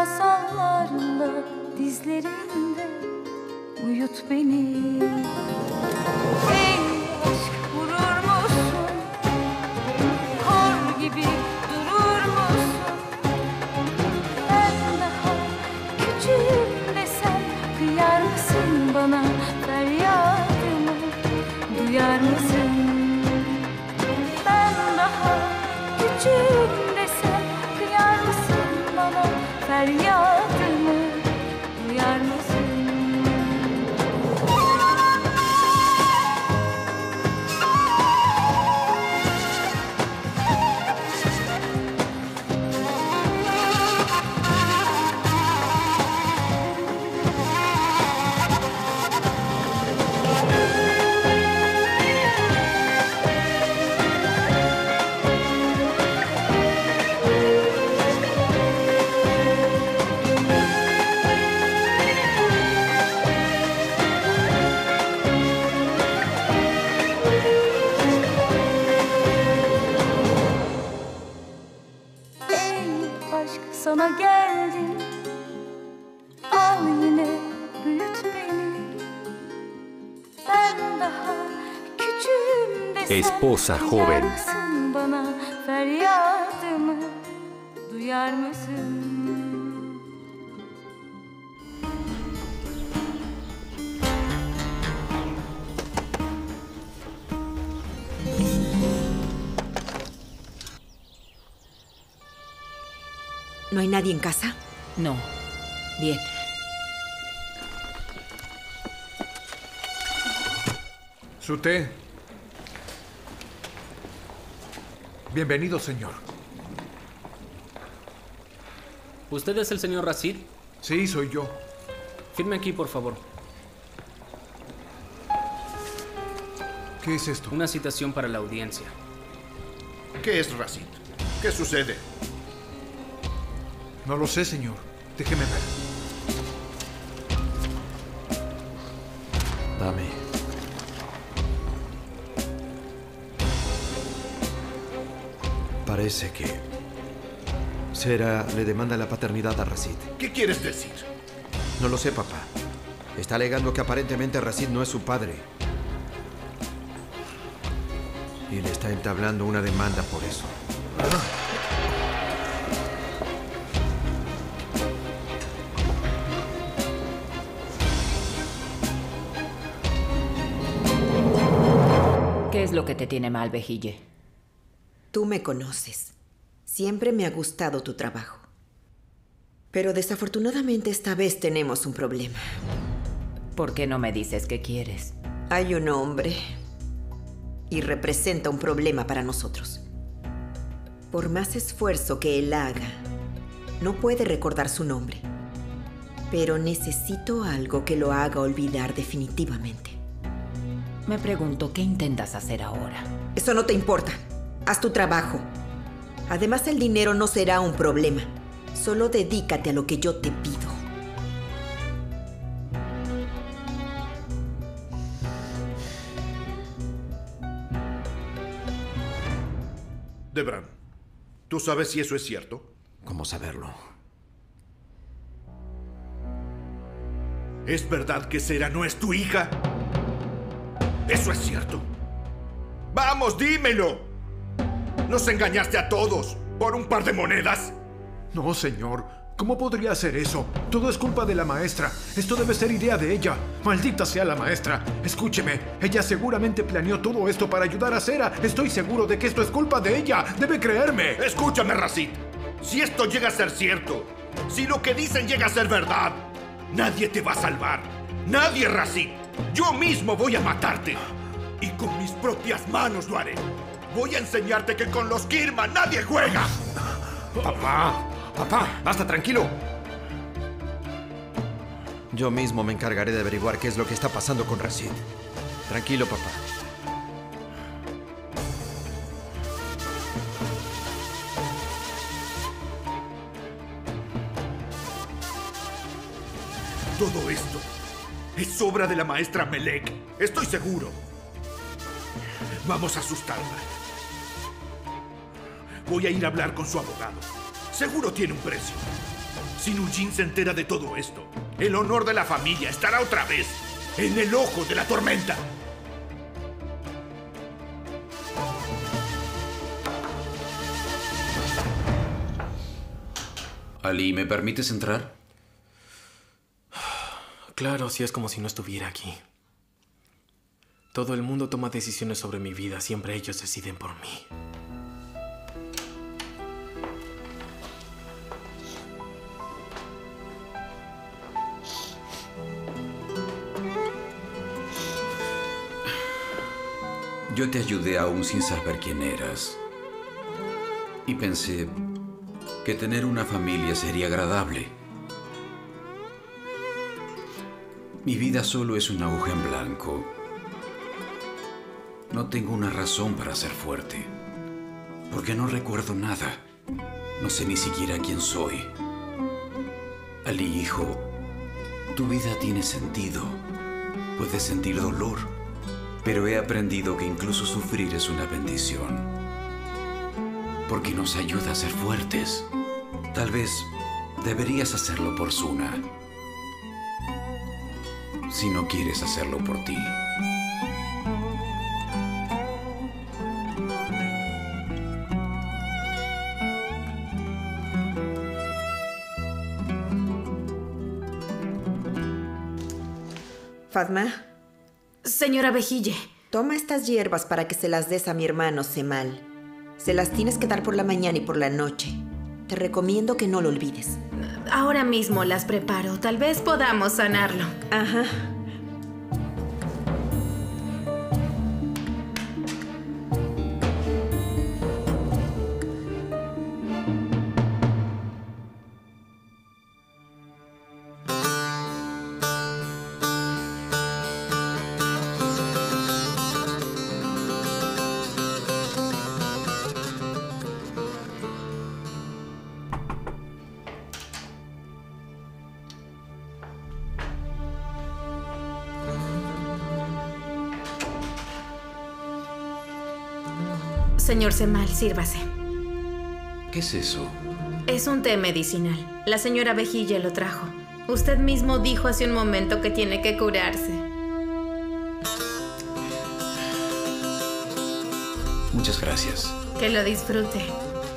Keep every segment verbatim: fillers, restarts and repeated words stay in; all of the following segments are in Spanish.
masallarla dizlerinde uyut beni. Ey aşk, vurur musun? Kor gibi durur musun? Ben daha küçüğüm desem kıyar mısın bana? Feryadımı duyar mısın? Ben daha küçüğüm desem kıyar mısın bana? Feryadımı duyar mısın? Sana geldim, al yine büyüt beni. Ben daha küçüğüm desem Esposa joven. duyar mısın bana? Feryadımı duyar mısın? ¿No hay nadie en casa? No. Bien. Su té. Bienvenido, señor. ¿Usted es el señor Rashid? Sí, soy yo. Firme aquí, por favor. ¿Qué es esto? Una citación para la audiencia. ¿Qué es Rashid? ¿Qué sucede? No lo sé, señor. Déjeme ver. Dame. Parece que Sera le demanda la paternidad a Rashid. ¿Qué quieres decir? No lo sé, papá. Está alegando que aparentemente Rashid no es su padre. Y le está entablando una demanda por eso. ¿Qué es lo que te tiene mal, Vejille? Tú me conoces. Siempre me ha gustado tu trabajo. Pero desafortunadamente esta vez tenemos un problema. ¿Por qué no me dices qué quieres? Hay un hombre y representa un problema para nosotros. Por más esfuerzo que él haga, no puede recordar su nombre. Pero necesito algo que lo haga olvidar definitivamente. Me pregunto, ¿qué intentas hacer ahora? Eso no te importa. Haz tu trabajo. Además, el dinero no será un problema. Solo dedícate a lo que yo te pido. Debran, ¿tú sabes si eso es cierto? ¿Cómo saberlo? ¿Es verdad que Sera no es tu hija? ¿Eso es cierto? ¡Vamos, dímelo! ¿Nos engañaste a todos por un par de monedas? No, señor. ¿Cómo podría hacer eso? Todo es culpa de la maestra. Esto debe ser idea de ella. Maldita sea la maestra. Escúcheme. Ella seguramente planeó todo esto para ayudar a Sera. Estoy seguro de que esto es culpa de ella. Debe creerme. Escúchame, Rashid. Si esto llega a ser cierto, si lo que dicen llega a ser verdad, nadie te va a salvar. Nadie, Rashid. Yo mismo voy a matarte. Y con mis propias manos lo haré. Voy a enseñarte que con los Kirman nadie juega. Papá. Papá, basta, tranquilo. Yo mismo me encargaré de averiguar qué es lo que está pasando con Rashid. Tranquilo, papá. Todo esto es obra de la maestra Melek. Estoy seguro. Vamos a asustarla. Voy a ir a hablar con su abogado. Seguro tiene un precio. Si Nujin se entera de todo esto, el honor de la familia estará otra vez en el ojo de la tormenta. Ali, ¿me permites entrar? Claro, si es como si no estuviera aquí. Todo el mundo toma decisiones sobre mi vida. Siempre ellos deciden por mí. Yo te ayudé aún sin saber quién eras. Y pensé que tener una familia sería agradable. Mi vida solo es una hoja en blanco. No tengo una razón para ser fuerte, porque no recuerdo nada. No sé ni siquiera quién soy. Ali, hijo, tu vida tiene sentido. Puedes sentir dolor, pero he aprendido que incluso sufrir es una bendición, porque nos ayuda a ser fuertes. Tal vez deberías hacerlo por Suna, si no quieres hacerlo por ti. Fatma. Señora Vejille. Toma estas hierbas para que se las des a mi hermano Semal. Se las tienes que dar por la mañana y por la noche. Te recomiendo que no lo olvides. Ahora mismo las preparo. Tal vez podamos sanarlo. Ajá. Señor Semal, sírvase. ¿Qué es eso? Es un té medicinal. La señora Vejille lo trajo. Usted mismo dijo hace un momento que tiene que curarse. Muchas gracias. Que lo disfrute.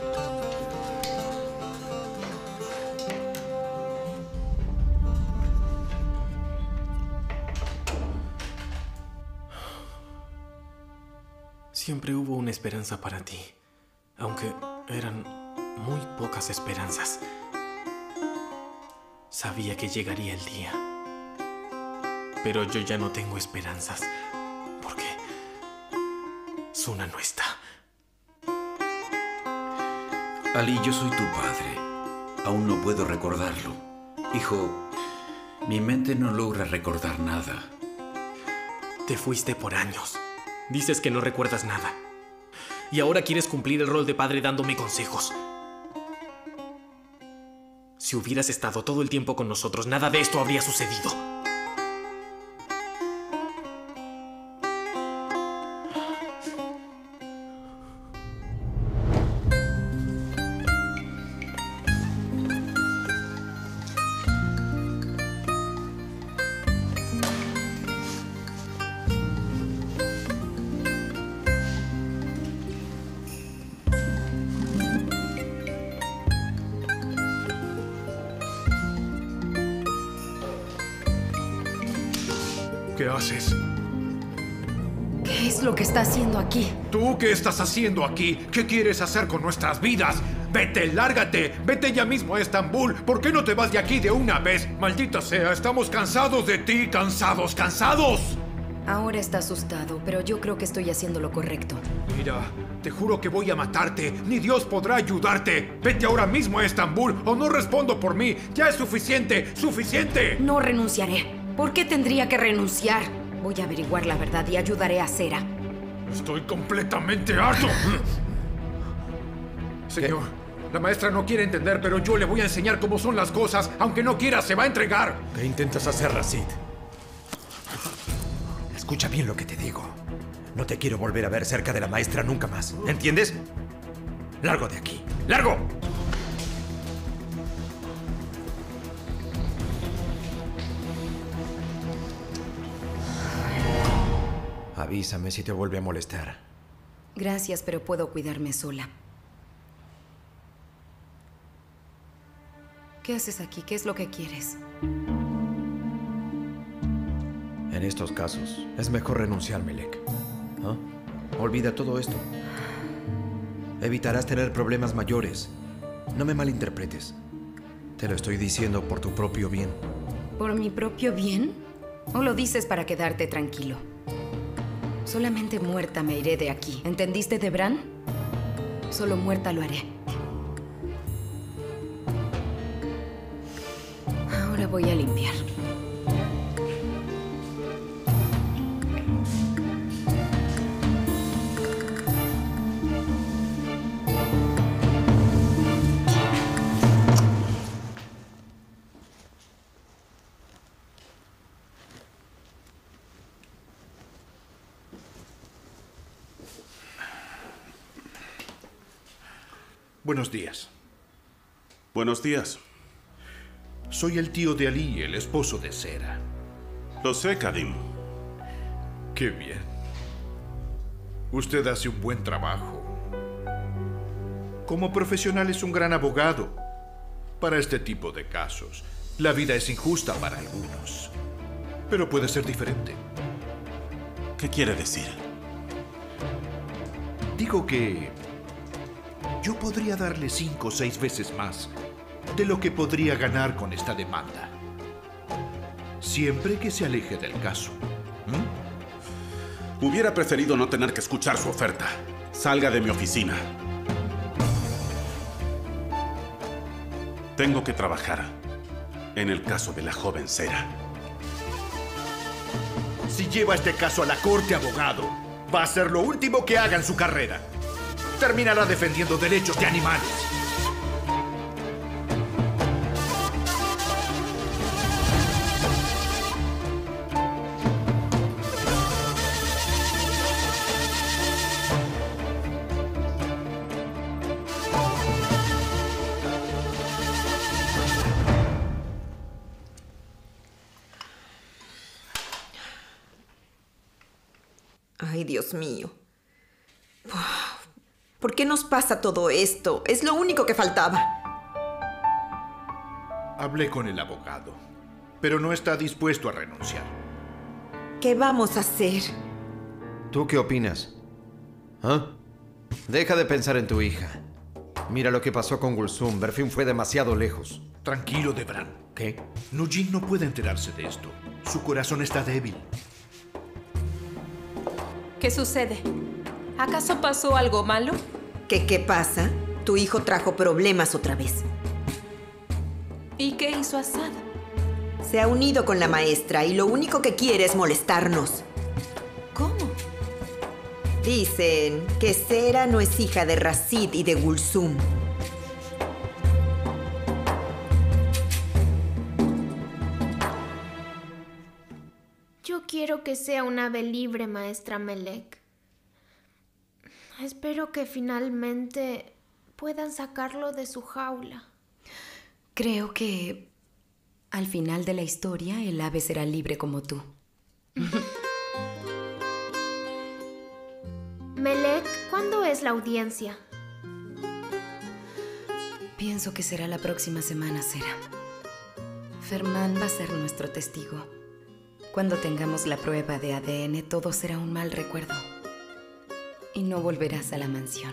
Siempre hubo una esperanza para ti, aunque eran muy pocas esperanzas. Sabía que llegaría el día, pero yo ya no tengo esperanzas, porque Suna no está. Ali, yo soy tu padre. Aún no puedo recordarlo. Hijo, mi mente no logra recordar nada. Te fuiste por años. Dices que no recuerdas nada. Y ahora quieres cumplir el rol de padre dándome consejos. Si hubieras estado todo el tiempo con nosotros, nada de esto habría sucedido. ¿Qué haces? ¿Qué es lo que está haciendo aquí? ¿Tú qué estás haciendo aquí? ¿Qué quieres hacer con nuestras vidas? ¡Vete, lárgate! ¡Vete ya mismo a Estambul! ¿Por qué no te vas de aquí de una vez? ¡Maldita sea! ¡Estamos cansados de ti! ¡Cansados, cansados! Ahora está asustado, pero yo creo que estoy haciendo lo correcto. Mira, te juro que voy a matarte. Ni Dios podrá ayudarte. Vete ahora mismo a Estambul o no respondo por mí. ¡Ya es suficiente! ¡Suficiente! No renunciaré. ¿Por qué tendría que renunciar? Voy a averiguar la verdad y ayudaré a Sera. Estoy completamente harto. Señor, la maestra no quiere entender, pero yo le voy a enseñar cómo son las cosas. Aunque no quiera, se va a entregar. ¿Qué intentas hacer, Rashid? Escucha bien lo que te digo. No te quiero volver a ver cerca de la maestra nunca más. ¿Entiendes? ¡Largo de aquí! ¡Largo! Avísame si te vuelve a molestar. Gracias, pero puedo cuidarme sola. ¿Qué haces aquí? ¿Qué es lo que quieres? En estos casos, es mejor renunciar, Melek. ¿Ah? Olvida todo esto. Evitarás tener problemas mayores. No me malinterpretes. Te lo estoy diciendo por tu propio bien. ¿Por mi propio bien? ¿O lo dices para quedarte tranquilo? Solamente muerta me iré de aquí. ¿Entendiste, Debran? Solo muerta lo haré. Ahora voy a limpiar. Buenos días. Buenos días. Soy el tío de Ali, el esposo de Sera. Lo sé, Kadim. Qué bien. Usted hace un buen trabajo. Como profesional es un gran abogado. Para este tipo de casos, la vida es injusta para algunos. Pero puede ser diferente. ¿Qué quiere decir? Digo que yo podría darle cinco o seis veces más de lo que podría ganar con esta demanda. Siempre que se aleje del caso. ¿Mm? Hubiera preferido no tener que escuchar su oferta. Salga de mi oficina. Tengo que trabajar en el caso de la joven Sera. Si lleva este caso a la corte, abogado, va a ser lo último que haga en su carrera. Terminará defendiendo derechos de animales. Ay, Dios mío. ¿Por qué nos pasa todo esto? Es lo único que faltaba. Hablé con el abogado, pero no está dispuesto a renunciar. ¿Qué vamos a hacer? ¿Tú qué opinas? ¿Ah? Deja de pensar en tu hija. Mira lo que pasó con Gulsum. Berfin fue demasiado lejos. Tranquilo, Debran. ¿Qué? Nujin no puede enterarse de esto. Su corazón está débil. ¿Qué sucede? ¿Acaso pasó algo malo? ¿Qué qué pasa? Tu hijo trajo problemas otra vez. ¿Y qué hizo Assad? Se ha unido con la maestra y lo único que quiere es molestarnos. ¿Cómo? Dicen que Sera no es hija de Rashid y de Gulsum. Yo quiero que sea un ave libre, maestra Melek. Espero que finalmente puedan sacarlo de su jaula. Creo que al final de la historia el ave será libre como tú. Melek, ¿cuándo es la audiencia? Pienso que será la próxima semana, Sera. Ferman va a ser nuestro testigo. Cuando tengamos la prueba de A D N, todo será un mal recuerdo. Y no volverás a la mansión.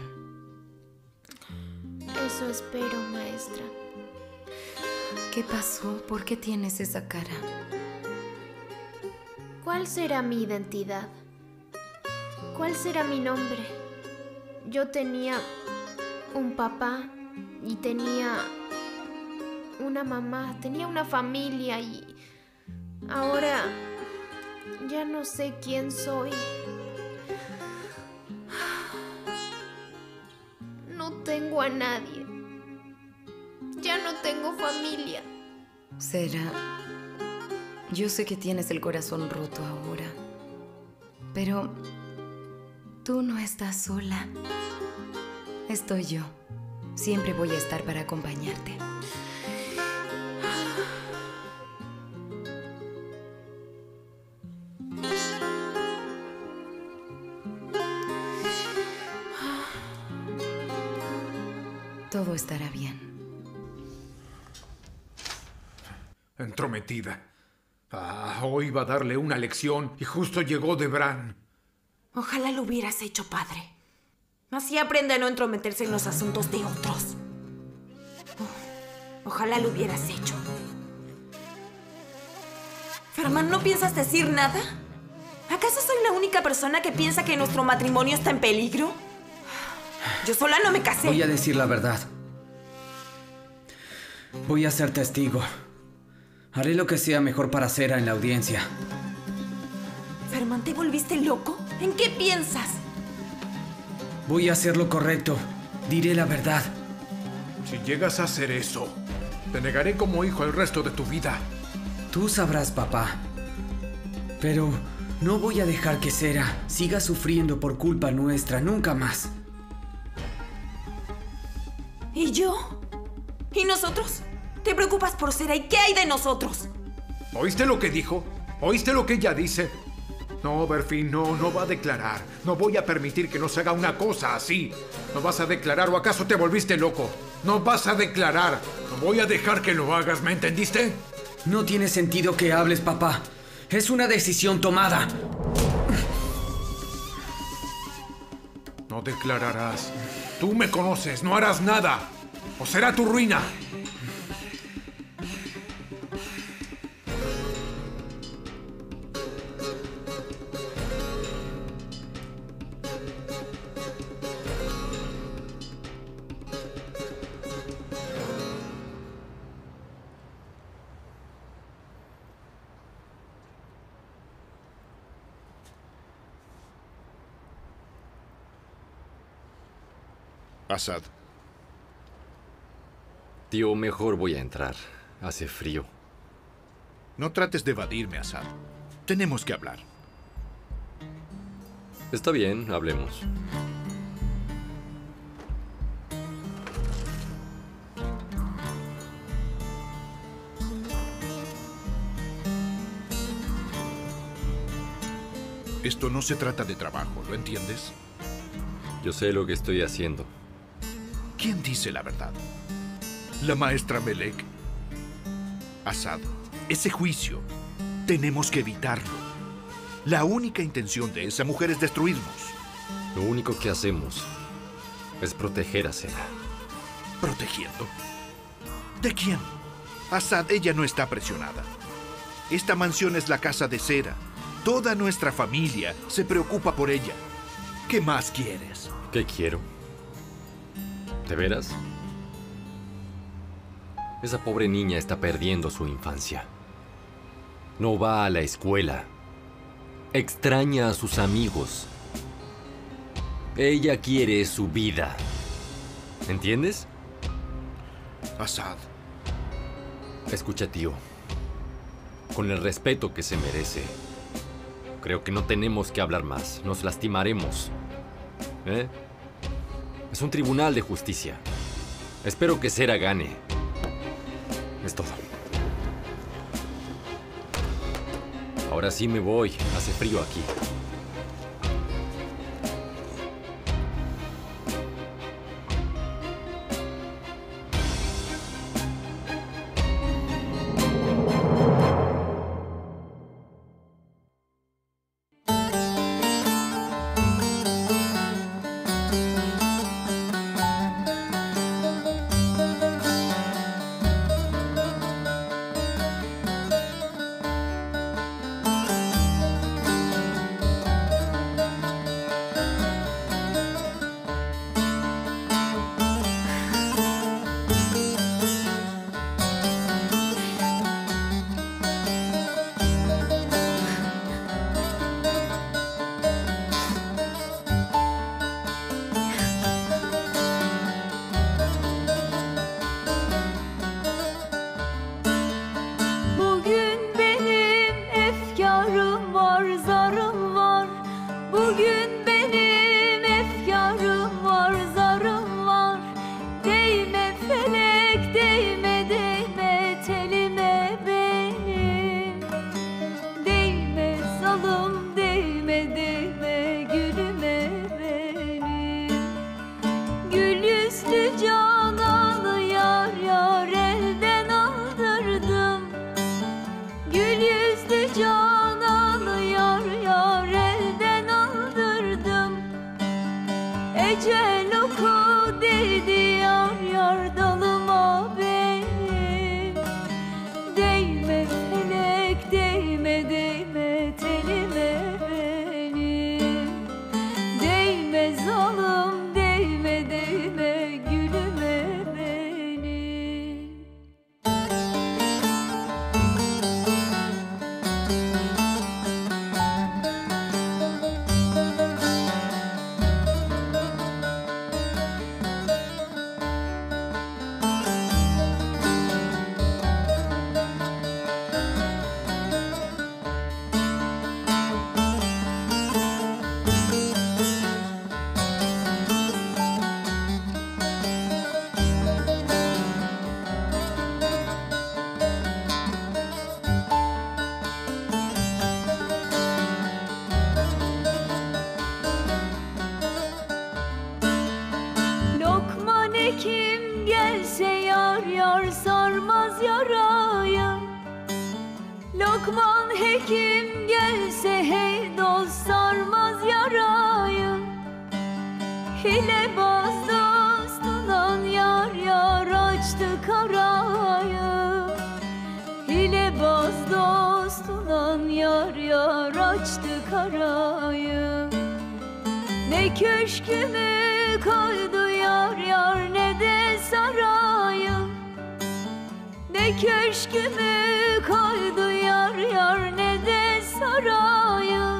Eso espero, maestra. ¿Qué pasó? ¿Por qué tienes esa cara? ¿Cuál será mi identidad? ¿Cuál será mi nombre? Yo tenía un papá y tenía una mamá, tenía una familia y ahora ya no sé quién soy. No tengo a nadie. Ya no tengo familia. Sera, yo sé que tienes el corazón roto ahora, pero tú no estás sola. Estoy yo. Siempre voy a estar para acompañarte. Todo estará bien. Entrometida. Ah, hoy iba a darle una lección y justo llegó Debran. Ojalá lo hubieras hecho, padre. Así aprende a no entrometerse en los asuntos de otros. Oh, ojalá lo hubieras hecho. Ferman, ¿no piensas decir nada? ¿Acaso soy la única persona que piensa que nuestro matrimonio está en peligro? Yo sola no me casé. Voy a decir la verdad. Voy a ser testigo. Haré lo que sea mejor para Sera en la audiencia. Ferman, ¿te volviste loco? ¿En qué piensas? Voy a hacer lo correcto. Diré la verdad. Si llegas a hacer eso, te negaré como hijo el resto de tu vida. Tú sabrás, papá. Pero no voy a dejar que Sera siga sufriendo por culpa nuestra nunca más. ¿Y yo? ¿Y nosotros? ¿Te preocupas por Sera? ¿Y qué hay de nosotros? ¿Oíste lo que dijo? ¿Oíste lo que ella dice? No, Berfin, no, no va a declarar. No voy a permitir que nos haga una cosa así. ¿No vas a declarar o acaso te volviste loco? No vas a declarar. No voy a dejar que lo hagas, ¿me entendiste? No tiene sentido que hables, papá. Es una decisión tomada. No declararás. Tú me conoces, no harás nada. O será tu ruina. Assad. Tío, mejor voy a entrar. Hace frío. No trates de evadirme, Assad. Tenemos que hablar. Está bien, hablemos. Esto no se trata de trabajo, ¿lo entiendes? Yo sé lo que estoy haciendo. ¿Quién dice la verdad? La maestra Melek. Assad, ese juicio tenemos que evitarlo. La única intención de esa mujer es destruirnos. Lo único que hacemos es proteger a Sera. ¿Protegiendo? ¿De quién? Assad, ella no está presionada. Esta mansión es la casa de Sera. Toda nuestra familia se preocupa por ella. ¿Qué más quieres? ¿Qué quiero? ¿De veras? Esa pobre niña está perdiendo su infancia. No va a la escuela. Extraña a sus amigos. Ella quiere su vida. ¿Entiendes? Assad. Escucha, tío. Con el respeto que se merece, creo que no tenemos que hablar más. Nos lastimaremos. ¿Eh? Es un tribunal de justicia. Espero que Sera gane. Es todo. Ahora sí me voy. Hace frío aquí. Lokman hekim gelse hey dost sarmaz yarayı. Hilebaz dostundan yar yar açtı karayı. Hilebaz dostundan yar yar açtı karayı. Ne köşkümü koydu yar yar ne de sarayı. Ne köşkümü koydu yar yar ne de sarayı.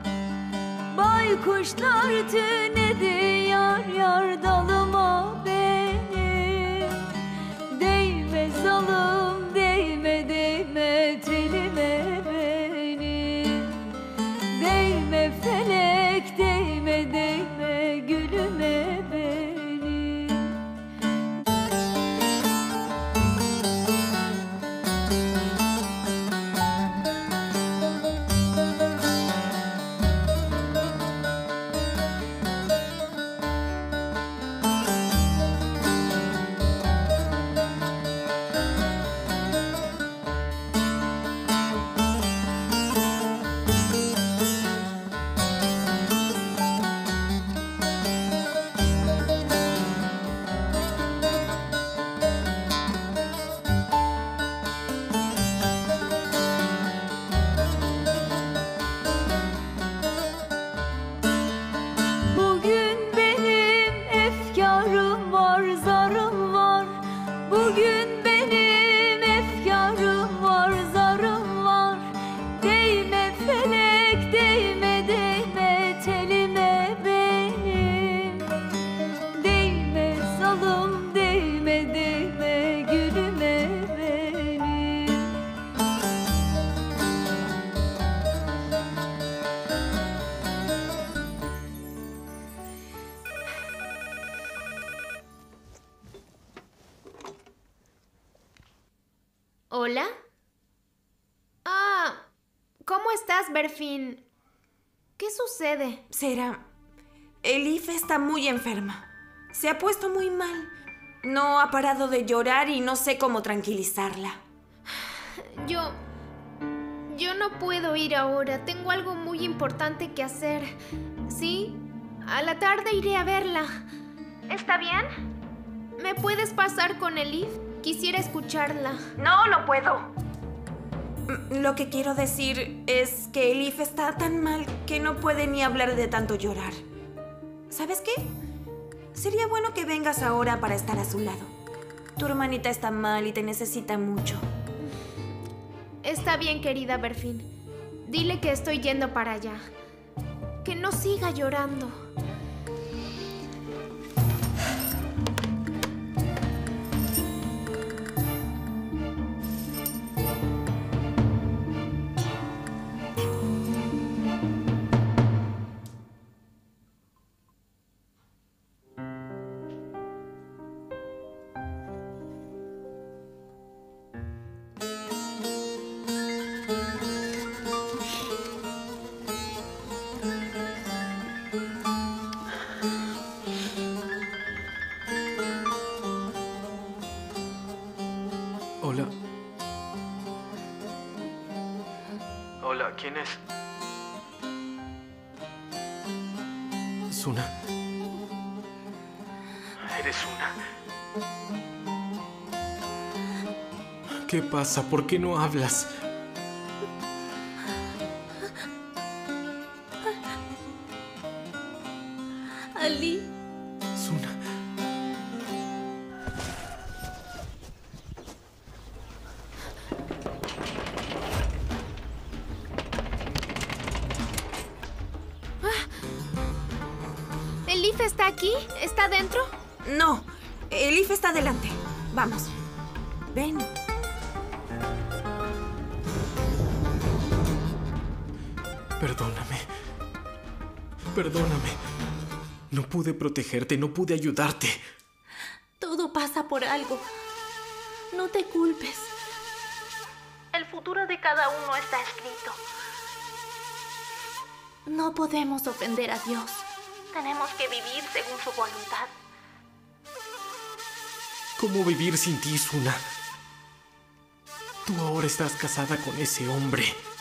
Baykuşlar tünedi yar yar dalıma benim. Değme zalım değme değme telime benim. Değme felek değme değme gülüme benim. Bugün benim efkarım var, zarım var. Bugün benim efkarım var, zarım var. Değme felek, değme değme telime benim. Değme zalım, değme değme gülüme benim. ¿Hola? Ah, ¿cómo estás, Berfín? ¿Qué sucede? Sera, Elif está muy enferma. Se ha puesto muy mal. No ha parado de llorar y no sé cómo tranquilizarla. Yo... Yo no puedo ir ahora. Tengo algo muy importante que hacer. ¿Sí? A la tarde iré a verla. ¿Está bien? ¿Me puedes pasar con Elif? Quisiera escucharla. No, no puedo. Mm, Lo que quiero decir es que Elif está tan mal que no puede ni hablar de tanto llorar. ¿Sabes qué? Sería bueno que vengas ahora para estar a su lado. Tu hermanita está mal y te necesita mucho. Está bien, querida Berfín. Dile que estoy yendo para allá. Que no siga llorando. Hola. Hola, ¿quién es? Suna. Eres Suna. ¿Qué pasa? ¿Por qué no hablas? Ali. Suna. ¿Elif está aquí? ¿Está dentro? No, Elif está delante. Vamos. Ven. Perdóname. Perdóname. No pude protegerte, no pude ayudarte. Todo pasa por algo. No te culpes. El futuro de cada uno está escrito. No podemos ofender a Dios. Tenemos que vivir según su voluntad. ¿Cómo vivir sin ti, Suna? Tú ahora estás casada con ese hombre.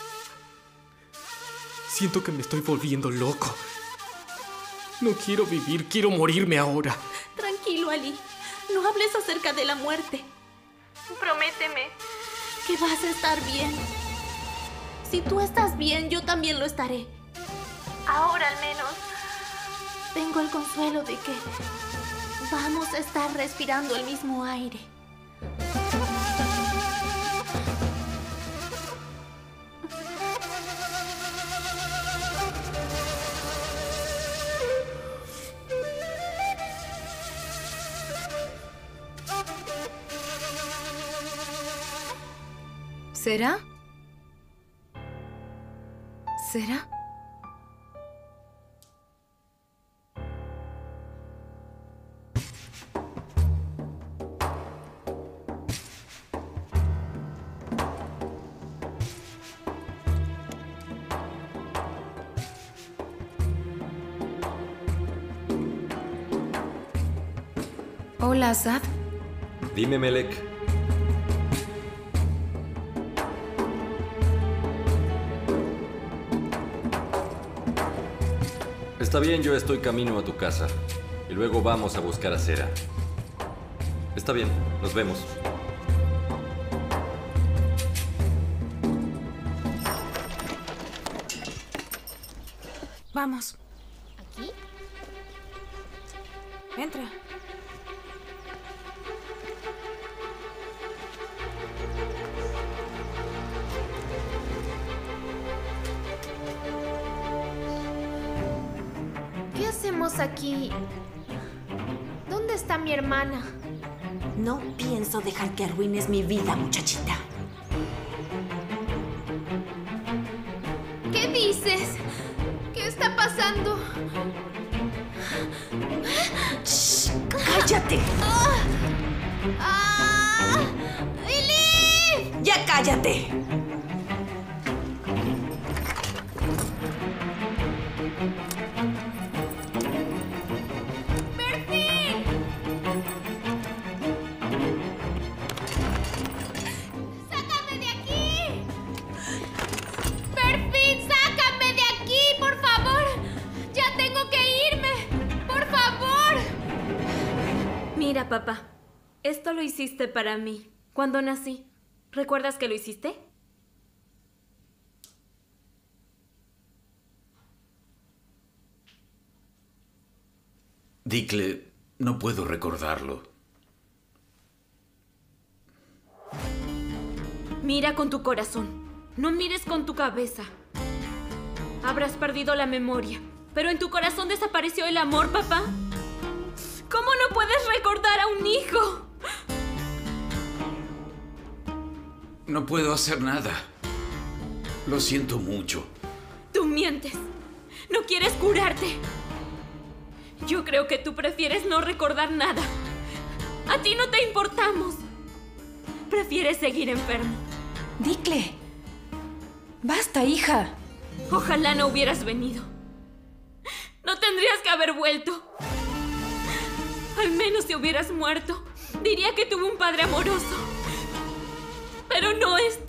Siento que me estoy volviendo loco. No quiero vivir, quiero morirme ahora. Tranquilo, Ali. No hables acerca de la muerte. Prométeme que vas a estar bien. Si tú estás bien, yo también lo estaré. Ahora al menos tengo el consuelo de que vamos a estar respirando el mismo aire. ¿Será? ¿Será? Hola, Asad. Dime, Melek. Está bien, yo estoy camino a tu casa. Y luego vamos a buscar a Sera. Está bien, nos vemos. Vamos. ¿Aquí? Entra. ¿Qué hacemos aquí? ¿Dónde está mi hermana? No pienso dejar que arruines mi vida, muchachita. ¿Qué dices? ¿Qué está pasando? Shh, ¡cállate! ¡Ah! ¡Ah! ¡Elif! ¡Ya cállate! Mira, papá, esto lo hiciste para mí, cuando nací. ¿Recuerdas que lo hiciste? Dikle, no puedo recordarlo. Mira con tu corazón, no mires con tu cabeza. Habrás perdido la memoria, pero en tu corazón desapareció el amor, papá. ¿Cómo no puedes recordar a un hijo? No puedo hacer nada. Lo siento mucho. Tú mientes. No quieres curarte. Yo creo que tú prefieres no recordar nada. A ti no te importamos. Prefieres seguir enfermo. Dikle. Basta, hija. Ojalá no hubieras venido. No tendrías que haber vuelto. Al menos si hubieras muerto, diría que tuve un padre amoroso. Pero no esto.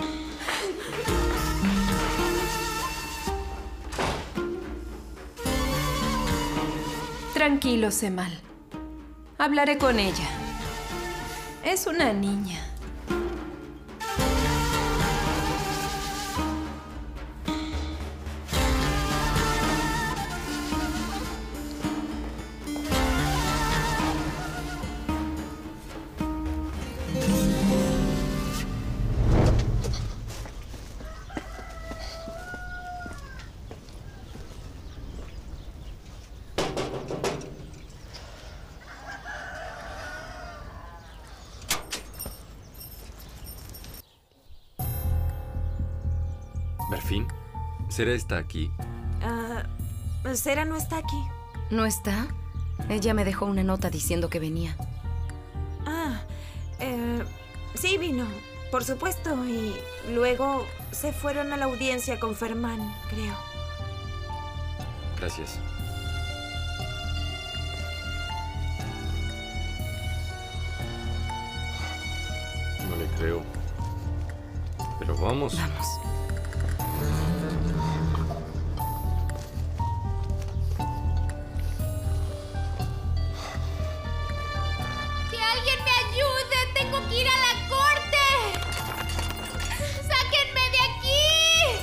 Tranquilo, Semal. Hablaré con ella. Es una niña. Berfín, Sera está aquí. Uh, Sera no está aquí. ¿No está? Ella me dejó una nota diciendo que venía. Ah, eh, sí vino, por supuesto. Y luego se fueron a la audiencia con Fermán, creo. Gracias. No le creo. Pero vamos. Vamos. ¡Que alguien me ayude! ¡Tengo que ir a la corte! ¡Sáquenme de aquí!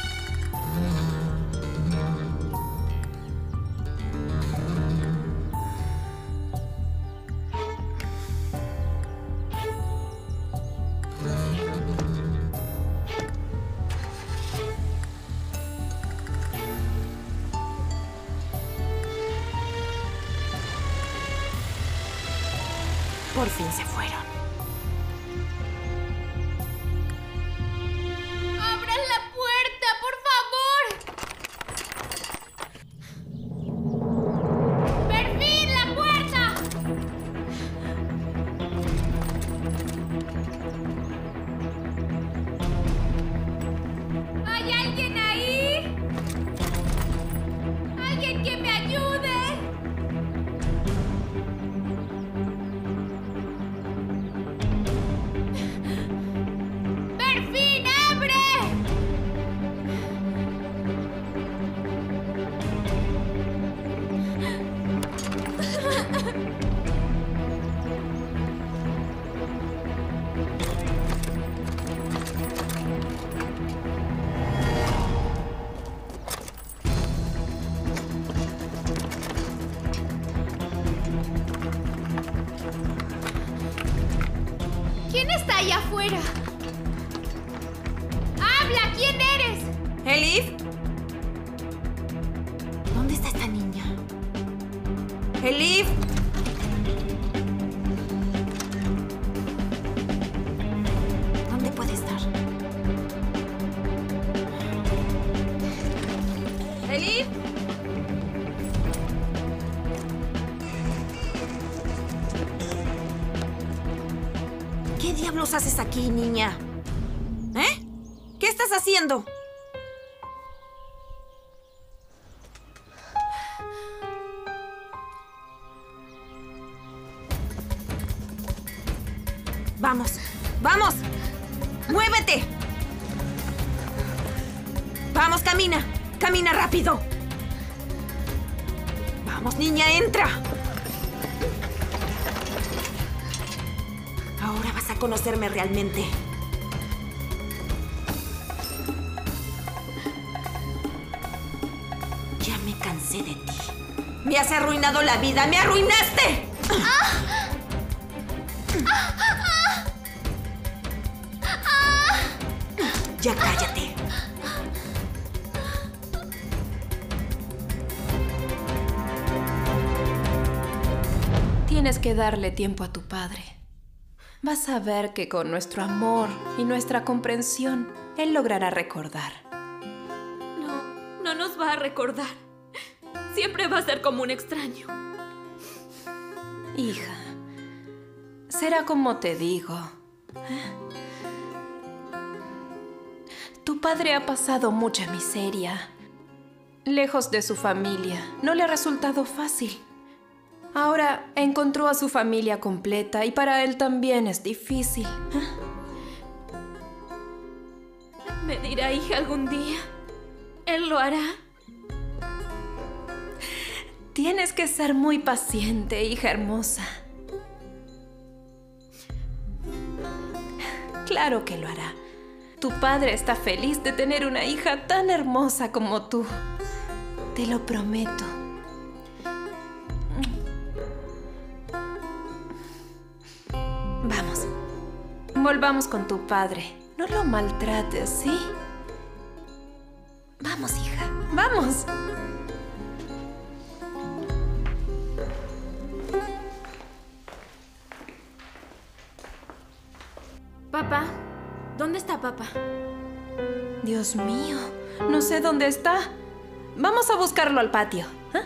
Por fin se fueron. ¡Abran la puerta, por favor! ¡Perfil, la puerta! ¿Hay alguien ahí? ¿Alguien que me ayude? ¡Perfil, abre! ¿Quién está ahí afuera? ¡Habla! ¿Quién eres? ¿Elif? ¿Dónde está esta niña? ¿Elif? ¿Dónde puede estar? ¿Elif? ¿Qué diablos haces aquí, niña? ¿Eh? ¿Qué estás haciendo? Vamos, vamos. ¡Muévete! Vamos, camina. Camina rápido. Vamos, niña, entra. Ahora vas a conocerme realmente. Ya me cansé de ti. Me has arruinado la vida. ¡Me arruinaste! Ya cállate. Tienes que darle tiempo a tu padre. Vas a ver que con nuestro amor y nuestra comprensión, él logrará recordar. No, no nos va a recordar. Siempre va a ser como un extraño. Hija, será como te digo. Tu padre ha pasado mucha miseria. Lejos de su familia, no le ha resultado fácil. Ahora encontró a su familia completa y para él también es difícil. Me dirá hija algún día. Él lo hará. Tienes que ser muy paciente, hija hermosa. Claro que lo hará. Tu padre está feliz de tener una hija tan hermosa como tú. Te lo prometo. Vamos. Volvamos con tu padre. No lo maltrates, ¿sí? Vamos, hija. Vamos. Papá, ¿dónde está papá? Dios mío, no sé dónde está. Vamos a buscarlo al patio. ¿Eh?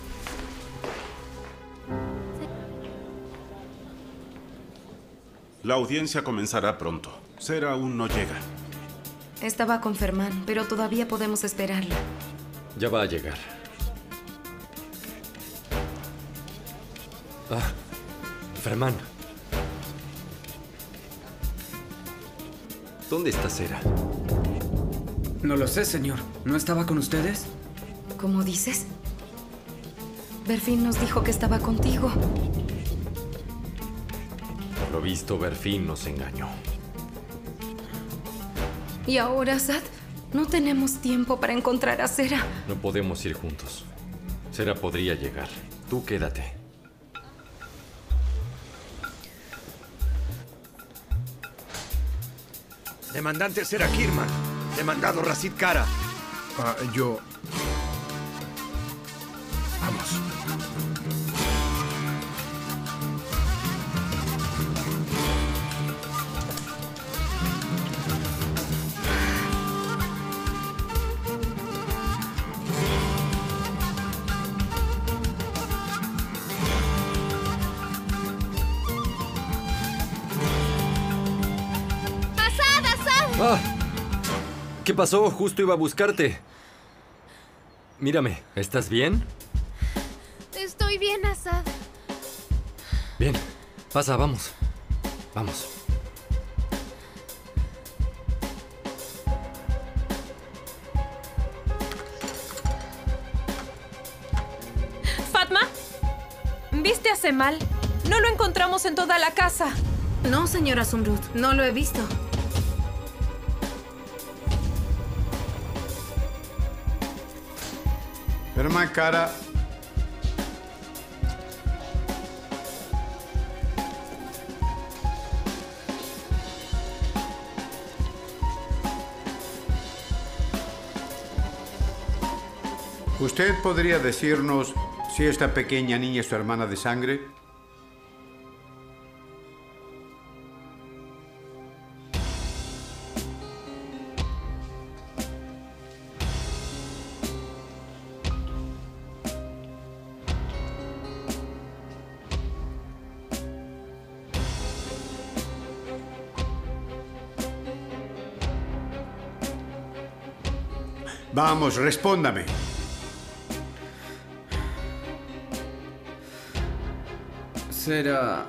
La audiencia comenzará pronto. Ser aún no llega. Estaba con Fermán, pero todavía podemos esperarla. Ya va a llegar. Ah, Fermán. ¿Dónde está Cera? No lo sé, señor. ¿No estaba con ustedes? ¿Cómo dices? Berfín nos dijo que estaba contigo. Por lo visto, Berfín nos engañó. Y ahora, Sad, no tenemos tiempo para encontrar a Cera. No podemos ir juntos. Cera podría llegar. Tú quédate. Demandante Cera Kirman. Demandado Racid Kara. Ah, yo... Vamos. ¡Ah! ¿Qué pasó? Justo iba a buscarte. Mírame, ¿estás bien? Estoy bien, Assad. Bien. Pasa, vamos. Vamos. Fatma, ¿viste a Semal? No lo encontramos en toda la casa. No, señora Zumrud, no lo he visto. Hermana Kara. ¿Usted podría decirnos si esta pequeña niña es su hermana de sangre? Vamos, respóndame. Será...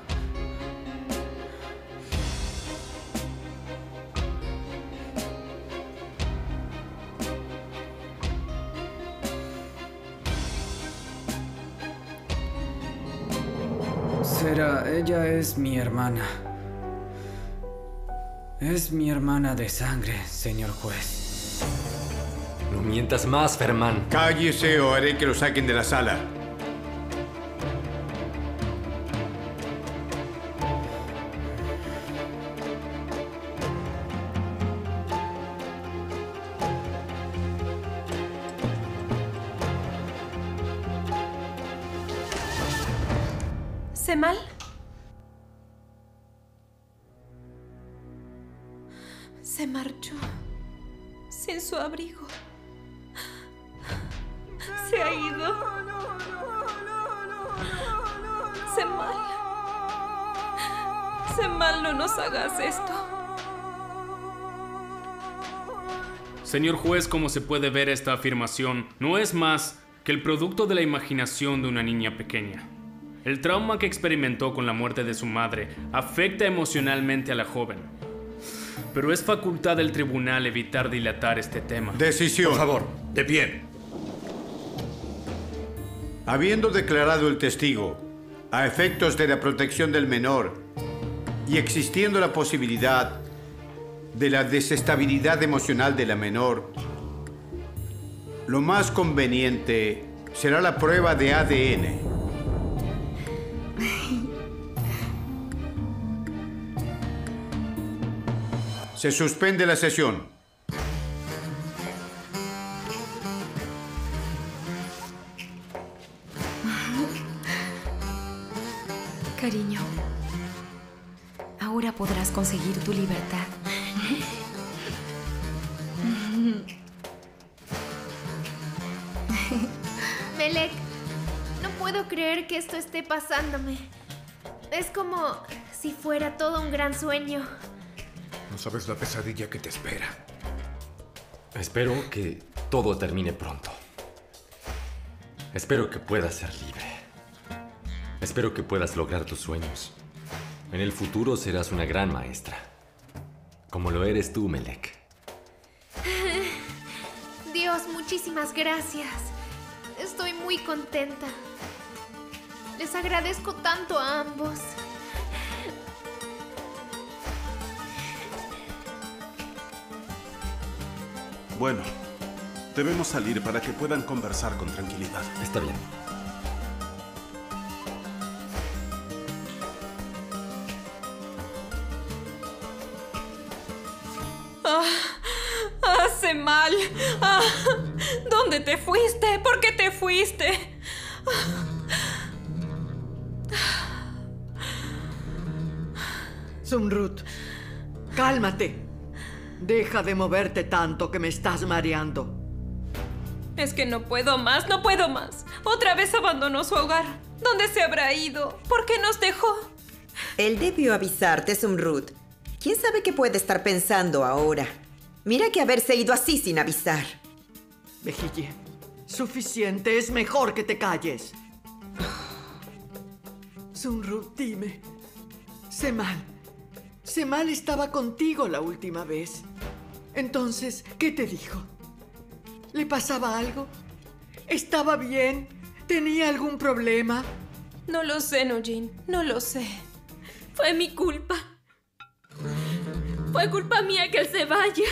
Será... Ella es mi hermana. Es mi hermana de sangre, señor juez. No mientas más, Ferman. Cállese o haré que lo saquen de la sala. ¿Semal? Se marchó sin su abrigo. Se ha ido. Semal. Semal, no nos hagas esto. Señor juez, como se puede ver, esta afirmación no es más que el producto de la imaginación de una niña pequeña. El trauma que experimentó con la muerte de su madre afecta emocionalmente a la joven. Pero es facultad del tribunal evitar dilatar este tema. Decisión. Por favor, de pie. Habiendo declarado el testigo a efectos de la protección del menor y existiendo la posibilidad de la desestabilidad emocional de la menor, lo más conveniente será la prueba de A D N. Se suspende la sesión. Cariño, ahora podrás conseguir tu libertad. Melek, no puedo creer que esto esté pasándome. Es como si fuera todo un gran sueño. No sabes la pesadilla que te espera. Espero que todo termine pronto. Espero que puedas ser libre. Espero que puedas lograr tus sueños. En el futuro serás una gran maestra. como lo eres tú, Melek. Dios, muchísimas gracias. Estoy muy contenta. Les agradezco tanto a ambos. Bueno, debemos salir para que puedan conversar con tranquilidad. Está bien. Ah, hace mal. Ah, ¿dónde te fuiste? ¿Por qué te fuiste? Zumrud, cálmate. Deja de moverte tanto que me estás mareando. Es que no puedo más, no puedo más. Otra vez abandonó su hogar. ¿Dónde se habrá ido? ¿Por qué nos dejó? Él debió avisarte, Zumrud. ¿Quién sabe qué puede estar pensando ahora? Mira que haberse ido así sin avisar. Mejille, suficiente. Es mejor que te calles. Zumrud, dime. Semal. Semal estaba contigo la última vez. Entonces, ¿qué te dijo? ¿Le pasaba algo? ¿Estaba bien? ¿Tenía algún problema? No lo sé, Nujin. No lo sé. Fue mi culpa. Fue culpa mía que él se vaya.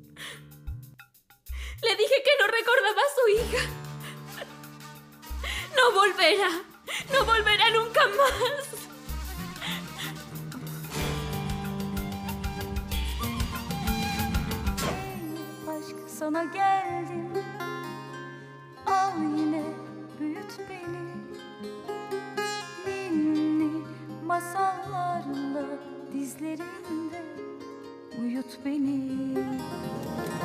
Le dije que no recordaba a su hija. No volverá. No volverá nunca más. Sana geldim, al yine büyüt beni, ninni masallarla dizlerinde uyut beni.